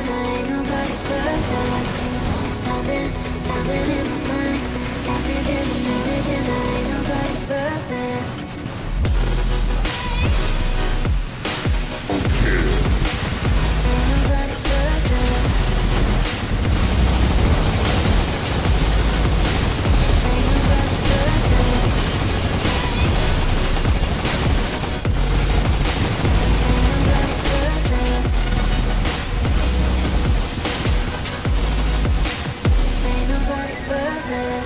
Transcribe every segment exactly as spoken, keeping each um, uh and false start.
ain't nobody perfect. Timing, timing in my mind, got me living everything. Ain't nobody perfect. Ain't nobody perfect. Ain't nobody perfect. Ain't nobody perfect. Ain't nobody perfect.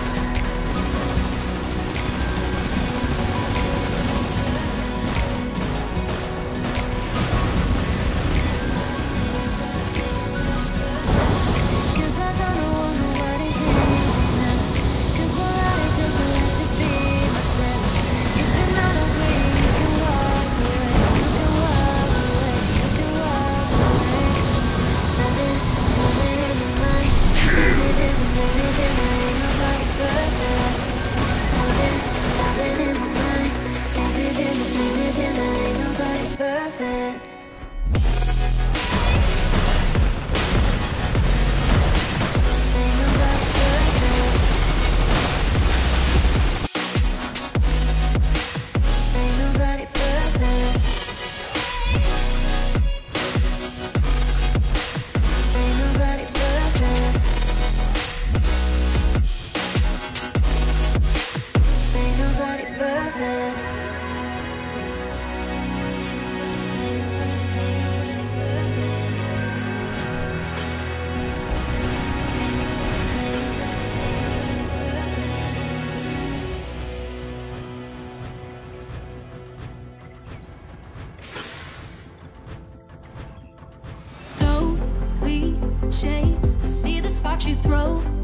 Cause I don't know nobody change me now. Cause I like, cause I like to be myself. If you're not agree, you can walk away. You can walk away. You can walk away. Something, something in my mind makes me think of everything. Ain't nobody perfect. Something, something in my mind makes me think of everything. Ain't nobody perfect. Ain't nobody perfect. Ain't nobody perfect. Ain't nobody perfect. Ain't nobody perfect. Ain't nobody, ain't nobody, ain't nobody perfect. Ain't nobody, ain't nobody, ain't nobody perfect. So cliche, I see the spot you throw.